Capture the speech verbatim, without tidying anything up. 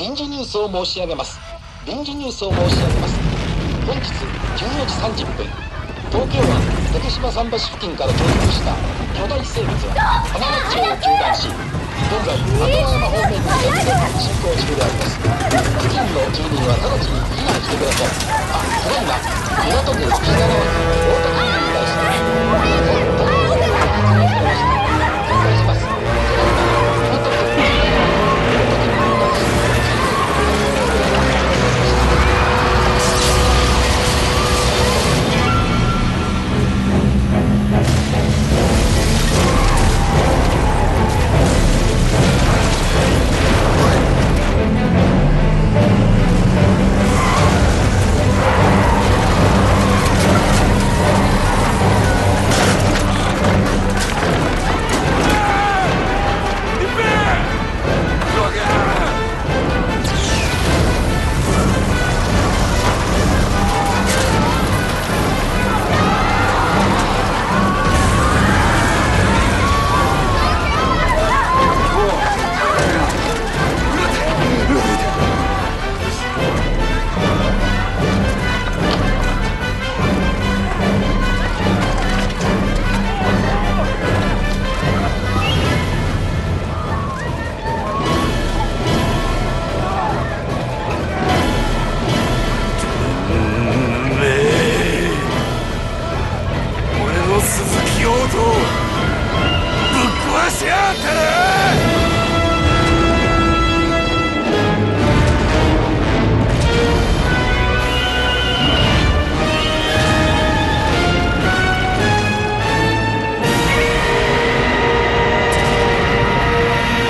臨時ニュースを申し上げます。臨時ニュースを申し上げます。本日じゅうよじさんじゅっぷん、東京湾竹島桟橋付近から上陸した巨大生物は浜松町を縦断し、現在鳩山方面に向けて進行中であります。付近の住民は直ちに避難してください。あ、ただいま港区北側区大田区に対して